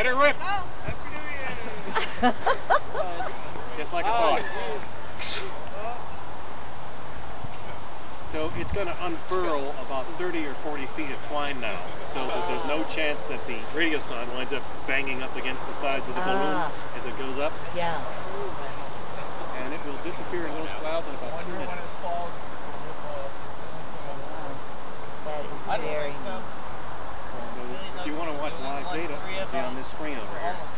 Let her rip! Happy New Year! Just like I thought. So it's going to unfurl about 30 or 40 feet of twine now, so that there's no chance that the radiosonde winds up banging up against the sides of the balloon as it goes up. Yeah. And it will disappear in those clouds in about 2 minutes. That is very neat. So if you want to watch live data, it'll be on this screen over here.